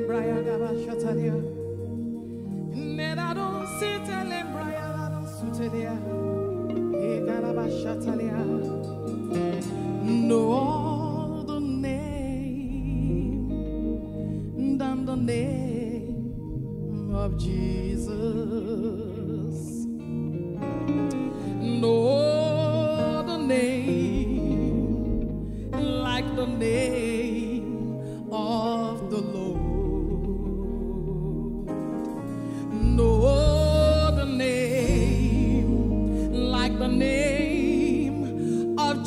No other name than the name of Jesus. No other name like the name of the Lord. No other name like the name of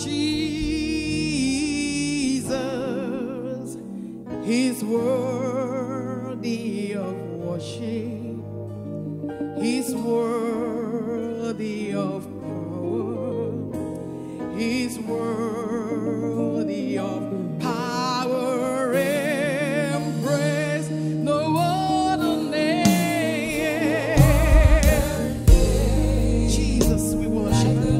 Jesus. He's worthy of worship. He's worthy of power. He's worthy of power and praise. No other name. Jesus, we worship you.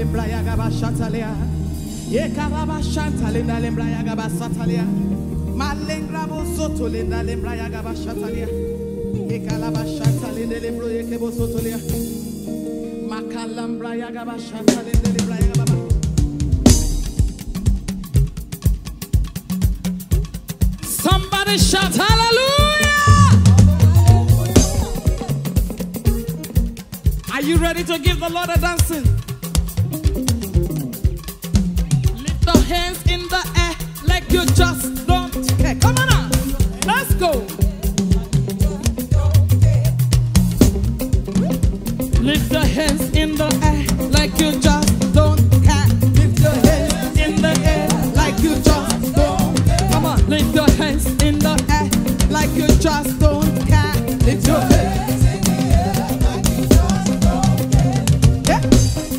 lembraya gaba shatalia. Ye karaba shantalinda lembraya gaba satalia. Malengrabo soto linda lembraya gaba shatalia. Ye kalaba shantalinda lembroye kebo sotolia. Makalambraya gaba shantalinda lembraya gaba. Somebody shout hallelujah! Are you ready to give the Lord a dancing? Lift your hands in the air like you just don't care. Come on now, let's go. Lift your hands in the air like you just don't care. Lift your hands in the air like you just don't care. Come on, lift your hands in the air like you just don't care. Lift your hands in the air like you just don't care. Yeah.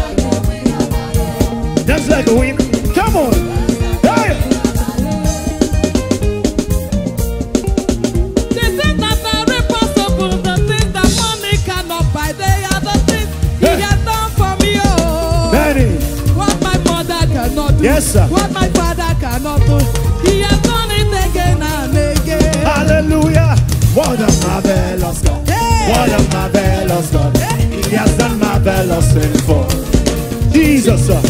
Yes, sir. What my father cannot do, he has done it again and again. Hallelujah. What a marvelous God. Hey. What a marvelous God. Hey. He has done marvelous things for Jesus, sir.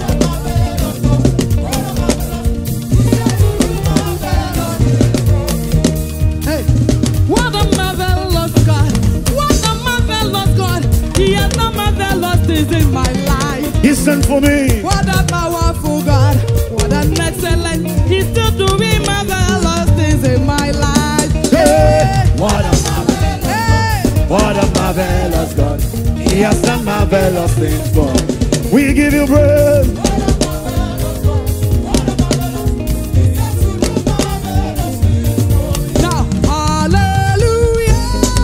Hey. What a marvelous God. What a marvelous God. He has done marvelous things in my life. He sent for me. What a powerful God. What an excellent. He's still doing marvelous things in my life. Hey. What a marvelous, Hey. what a marvelous God. He has done marvelous things for. We give you praise. Now, hallelujah.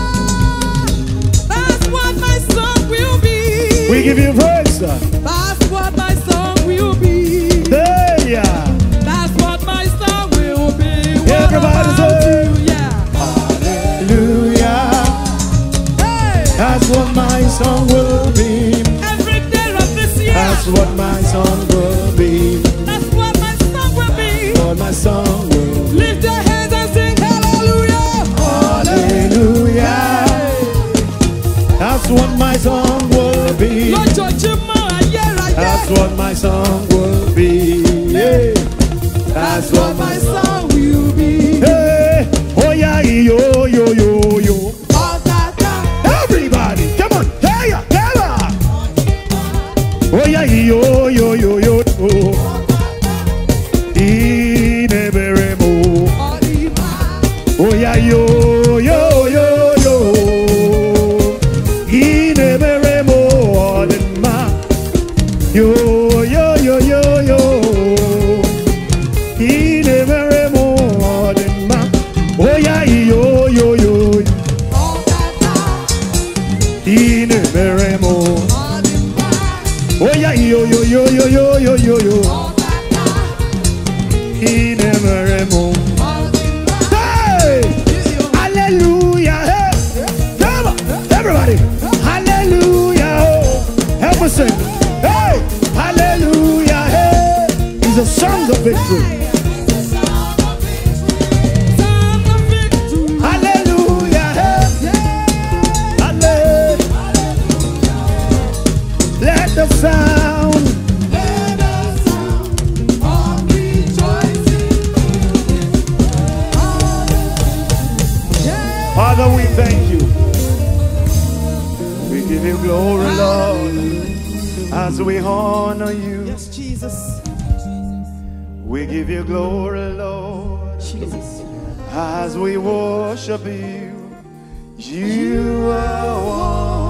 That's what my song will be. We give you praise, sir. That's what my song will be. There, yeah. That's what my song will be. What Everybody about say, you? Yeah. Hallelujah. Hey. That's what my song will be. Every day of this year. That's what my song will be. That's what my song will be. What my song will be. Lift your hands and sing hallelujah. Hallelujah. That's what my song will be. That's what my song will be. Yeah. That's what my song will be. Hey. Oh yeah, yo, yo, yo, yo. Oh, da, da. Everybody, come on. Hey, come on. Oh yeah, yo, yo, yo, yo. Ineberemo. Oh, Iba. Oh yeah, yo, yo, yo, yo. Ineberemo. Odema. Yo, yo, yo, yo, yo. Ineberemo. Odema. Oh yeah, yo, yo, yo. Oh, da, da. Ineberemo. Oh, Iba. Oh yeah, yo, yo, yo, yo, yo, yo, yo, yo. Oh, da, da. Ineberemo. Oh, Iba. Hey! Hallelujah! Hey! Come on, everybody! Hallelujah! Oh. Help us sing. Hey! Hallelujah! Hey! It's a song of victory. Sound of victory. Hallelujah! Hey! Yeah. Hallelujah! Let the sound. Let us sound of rejoicing. Yeah. Father, we thank you. We give you glory, Lord, as we honor you. Yes, Jesus. We give you glory, Lord, Jesus. as we worship you. You are